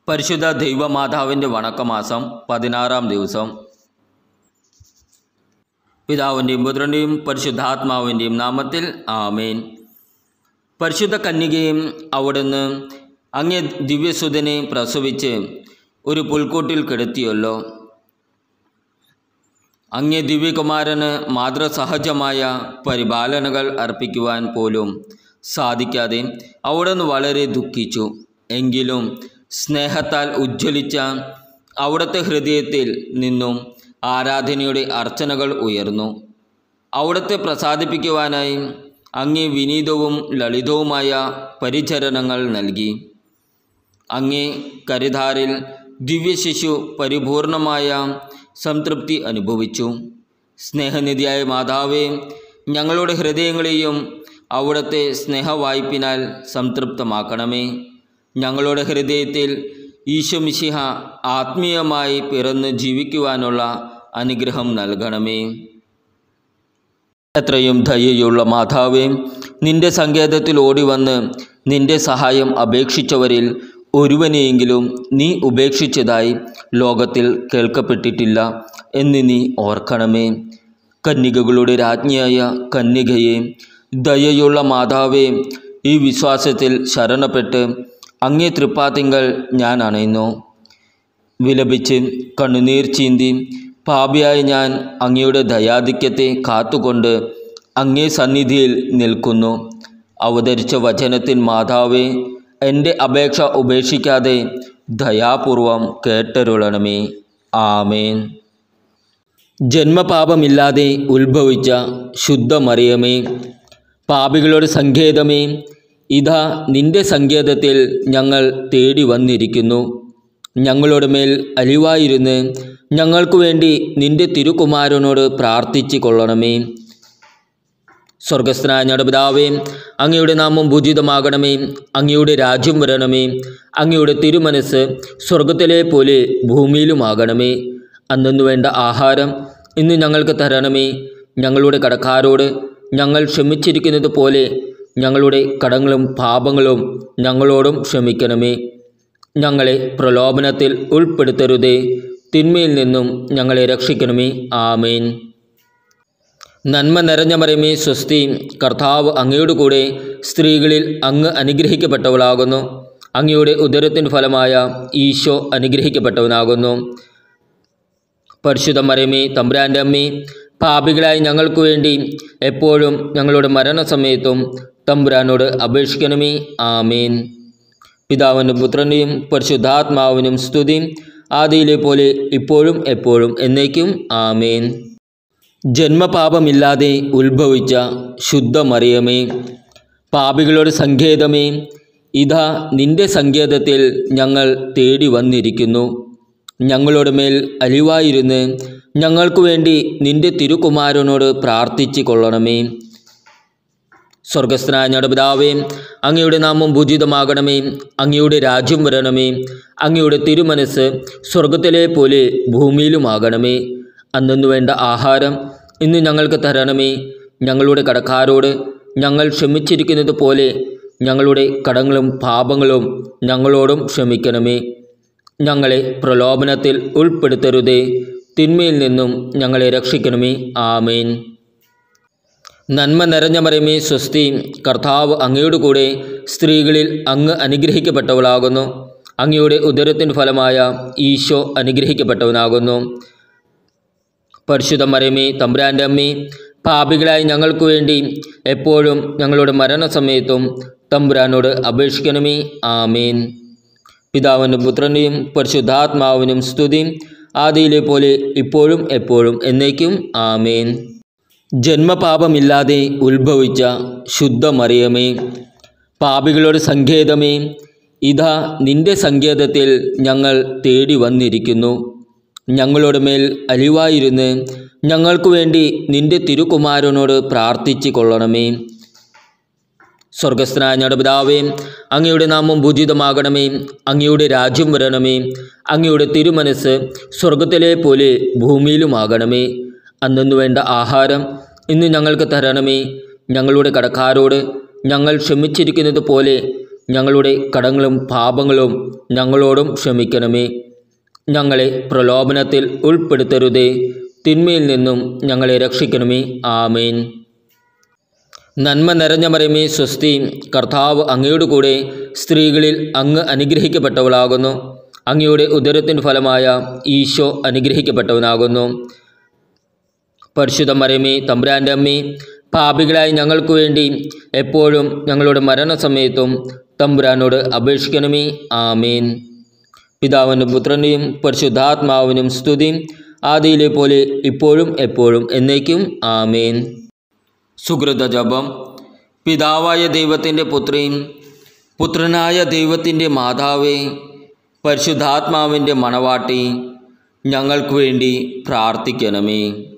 പരിശുദ്ധ ദൈവമാതാവിൻ്റെ വണക്കമാസം 16-ാം ദിവസം. പിതാവിൻ്റെയും പുത്രൻ്റെയും പരിശുദ്ധാത്മാവിൻ്റെയും നാമത്തിൽ ആമേൻ. പരിശുദ്ധ കന്യകയും അവിടുന്ന് അങ്ങേ ദിവ്യസുതനെ പ്രസവിച്ച് ഒരു പുൽക്കൂട്ടിൽ കിടത്തിയല്ലോ. അങ്ങേ ദിവ്യകുമാരന് മാതൃസഹജമായ പരിപാലനകൾ അർപ്പിക്കുവാൻ പോലും സാധിക്കാതെ അവിടുന്ന് വളരെ ദുഃഖിച്ചു. എങ്കിലും സ്നേഹത്താൽ ഉജ്ജ്വലിച്ച അവിടുത്തെ ഹൃദയത്തിൽ നിന്നും ആരാധനയുടെ അർച്ചനകൾ ഉയർന്നു. അവിടുത്തെ പ്രസാദിപ്പിക്കുവാനായി അങ്ങേ വിനീതവും ലളിതവുമായ പരിചരണങ്ങൾ നൽകി. അങ്ങേ കരുതാരിൽ ദിവ്യശിശു പരിപൂർണമായ സംതൃപ്തി അനുഭവിച്ചു. സ്നേഹനിധിയായ മാതാവേ, ഞങ്ങളുടെ ഹൃദയങ്ങളെയും അവിടുത്തെ സ്നേഹവായ്പിനാൽ സംതൃപ്തമാക്കണമേ. ഞങ്ങളുടെ ഹൃദയത്തിൽ ഈശോമിശിഹ ആത്മീയമായി പിറന്ന് ജീവിക്കുവാനുള്ള അനുഗ്രഹം നൽകണമേ. എത്രയും ദയയുള്ള മാതാവേ, നിന്റെ സങ്കേതത്തിൽ ഓടിവന്ന് നിന്റെ സഹായം അപേക്ഷിച്ചവരിൽ ഒരുവനെയെങ്കിലും നീ ഉപേക്ഷിച്ചതായി ലോകത്തിൽ കേൾക്കപ്പെട്ടിട്ടില്ല എന്ന് നീ ഓർക്കണമേ. കന്യകകളുടെ രാജ്ഞിയായ കന്യകയെ, ദയയുള്ള മാതാവേ, ഈ വിശ്വാസത്തിൽ ശരണപ്പെട്ട് അങ്ങേ തൃപ്പാത്തിങ്കൽ ഞാൻ അണയുന്നു. വിലപിച്ച് കണ്ണുനീർ ചീന്തി പാപിയായ ഞാൻ അങ്ങയുടെ ദയാധിക്യത്തെ കാത്തുകൊണ്ട് അങ്ങേ സന്നിധിയിൽ നിൽക്കുന്നു. അവതരിച്ച വചനത്തിൻ മാതാവേ, എൻ്റെ അപേക്ഷ ഉപേക്ഷിക്കാതെ ദയാപൂർവം കേട്ടരുളണമേ. ആമേൻ. ജന്മപാപമില്ലാതെ ഉത്ഭവിച്ച ശുദ്ധ മറിയമേ, പാപികളുടെ സങ്കേതമേ, ഇതാ നിന്റെ സങ്കേതത്തിൽ ഞങ്ങൾ തേടി വന്നിരിക്കുന്നു. ഞങ്ങളുടെ മേൽ അലിവായിരുന്ന് ഞങ്ങൾക്കു വേണ്ടി നിന്റെ തിരുകുമാരനോട് പ്രാർത്ഥിച്ചു കൊള്ളണമേ. സ്വർഗസ്ഥനായ ഞങ്ങളുടെ പിതാവേ, അങ്ങയുടെ നാമം പൂജിതമാകണമേ. അങ്ങയുടെ രാജ്യം വരണമേ. അങ്ങയുടെ തിരുമനസ് സ്വർഗത്തിലെ പോലെ ഭൂമിയിലുമാകണമേ. അന്നു വേണ്ട ആഹാരം ഇന്ന് ഞങ്ങൾക്ക് തരണമേ. ഞങ്ങളുടെ കടക്കാരോട് ഞങ്ങൾ ക്ഷമിച്ചിരിക്കുന്നത് പോലെ ഞങ്ങളുടെ കടങ്ങളും പാപങ്ങളും ഞങ്ങളോടും ക്ഷമിക്കണമേ. ഞങ്ങളെ പ്രലോഭനത്തിൽ ഉൾപ്പെടുത്തരുതേ, തിന്മയിൽ നിന്നും ഞങ്ങളെ രക്ഷിക്കണമേ. ആമേൻ. നന്മ നിറഞ്ഞ മറിയമേ, സ്വസ്തി, കർത്താവ് അങ്ങയുടെ കൂടെ സ്ത്രീകളിൽ അങ്ങ് അനുഗ്രഹിക്കപ്പെട്ടവളാകുന്നു. അങ്ങയുടെ ഉദരത്തിൻ്റെ ഫലമായ ഈശോ അനുഗ്രഹിക്കപ്പെട്ടവനാകുന്നു. പരിശുദ്ധ മറിയമേ, തമ്പുരാൻ്റെ അമ്മേ, പാപികളായി ഞങ്ങൾക്ക് വേണ്ടി എപ്പോഴും ഞങ്ങളുടെ മരണസമയത്തും തമ്പുരാനോട് അപേക്ഷിക്കണമേ. ആമേൻ. പിതാവിനും പുത്രൻ്റെയും പരിശുദ്ധാത്മാവിനും സ്തുതി, ആദിയിലെ പോലെ ഇപ്പോഴും എപ്പോഴും എന്നേക്കും. ആമേൻ. ജന്മപാപമില്ലാതെ ഉത്ഭവിച്ച ശുദ്ധ മറിയമേ, പാപികളുടെ സങ്കേതമേ, ഇതാ നിന്റെ സങ്കേതത്തിൽ ഞങ്ങൾ തേടി വന്നിരിക്കുന്നു. ഞങ്ങളുടെ മേൽ അലിവായിരുന്ന് ഞങ്ങൾക്കു വേണ്ടി നിന്റെ തിരുകുമാരനോട് പ്രാർത്ഥിച്ചു കൊള്ളണമേ. സ്വർഗസ്ഥനായ ഞങ്ങളുടെ പിതാവേ, അങ്ങയുടെ നാമം പൂജിതമാകണമേ. അങ്ങയുടെ രാജ്യം വരണമേ. അങ്ങയുടെ തിരുമനസ് സ്വർഗത്തിലെ പോലെ ഭൂമിയിലുമാകണമേ. അന്നു വേണ്ട ആഹാരം ഇന്ന് ഞങ്ങൾക്ക് തരണമേ. ഞങ്ങളുടെ കടക്കാരോട് ഞങ്ങൾ ക്ഷമിച്ചിരിക്കുന്നത് പോലെ ഞങ്ങളുടെ കടങ്ങളും പാപങ്ങളും ഞങ്ങളോടും ക്ഷമിക്കണമേ. ഞങ്ങളെ പ്രലോഭനത്തിൽ ഉൾപ്പെടുത്തരുതേ, തിന്മയിൽ നിന്നും ഞങ്ങളെ രക്ഷിക്കണമേ. ആമേൻ. നന്മ നിറഞ്ഞ മറിയമേ, സ്വസ്തി, കർത്താവ് അങ്ങയുടെ കൂടെ സ്ത്രീകളിൽ അങ്ങ് അനുഗ്രഹിക്കപ്പെട്ടവളാകുന്നു. അങ്ങയുടെ ഉദരത്തിൻ്റെ ഫലമായ ഈശോ അനുഗ്രഹിക്കപ്പെട്ടവനാകുന്നു. പരിശുദ്ധ മറിയമേ, തമ്പുരാൻ്റെ അമ്മേ, പാപികളായി ഞങ്ങൾക്ക് വേണ്ടി എപ്പോഴും ഞങ്ങളുടെ മരണസമയത്തും തമ്പുരാനോട് അപേക്ഷിക്കണമേ. ആമേൻ. പിതാവിനും പുത്രൻ്റെയും പരിശുദ്ധാത്മാവിനും സ്തുതി, ആദിയിലെ പോലെ ഇപ്പോഴും എപ്പോഴും എന്നേക്കും. ആമേൻ. ജന്മപാപമില്ലാതെ ഉത്ഭവിച്ച ശുദ്ധ മറിയമേ, പാപികളുടെ സങ്കേതമേ, ഇതാ നിന്റെ സങ്കേതത്തിൽ ഞങ്ങൾ തേടി വന്നിരിക്കുന്നു. ഞങ്ങളുടെ മേൽ അലിവായിരുന്ന് ഞങ്ങൾക്കു വേണ്ടി നിന്റെ തിരുകുമാരനോട് പ്രാർത്ഥിച്ചു കൊള്ളണമേ. സ്വർഗസ്ഥനായ ഞങ്ങളുടെ പിതാവേ, അങ്ങയുടെ നാമം പൂജിതമാകണമേ. അങ്ങയുടെ രാജ്യം വരണമേ. അങ്ങയുടെ തിരുമനസ് സ്വർഗത്തിലെ പോലെ ഭൂമിയിലുമാകണമേ. അന്നു വേണ്ട ആഹാരം ഇന്ന് ഞങ്ങൾക്ക് തരണമേ. ഞങ്ങളുടെ കടക്കാരോട് ഞങ്ങൾ ക്ഷമിച്ചിരിക്കുന്നത് പോലെ ഞങ്ങളുടെ കടങ്ങളും പാപങ്ങളും ഞങ്ങളോടും ക്ഷമിക്കണമേ. ഞങ്ങളെ പ്രലോഭനത്തിൽ ഉൾപ്പെടുത്തരുതേ, തിന്മയിൽ നിന്നും ഞങ്ങളെ രക്ഷിക്കണമേ. ആമേൻ. നന്മ നിറഞ്ഞ മറിയമേ സ്വസ്തി, കർത്താവ് അങ്ങയുടെ കൂടെ സ്ത്രീകളിൽ അങ്ങ് അനുഗ്രഹിക്കപ്പെട്ടവളാകുന്നു. അങ്ങയുടെ ഉദരത്തിൻ്റെ ഫലമായ ഈശോ അനുഗ്രഹിക്കപ്പെട്ടവനാകുന്നു. പരിശുദ്ധ മറിയമേ തമ്പുരാൻ്റെ അമ്മേ, പാപികളായ ഞങ്ങൾക്ക് വേണ്ടി എപ്പോഴും ഞങ്ങളുടെ മരണസമയത്തും തമ്പുരാനോട് അപേക്ഷിക്കണമേ. ആമേൻ. പിതാവിനും പുത്രൻ്റെയും പരിശുദ്ധാത്മാവിനും സ്തുതി, ആദിയിലെ പോലെ ഇപ്പോഴും എപ്പോഴും എന്നേക്കും. ആമേൻ. സുകൃത ജപം. പിതാവായ ദൈവത്തിൻ്റെ പുത്രി, പുത്രനായ ദൈവത്തിൻ്റെ മാതാവേ, പരിശുദ്ധാത്മാവിൻ്റെ മണവാട്ടി, ഞങ്ങൾക്ക് വേണ്ടി പ്രാർത്ഥിക്കണമേ.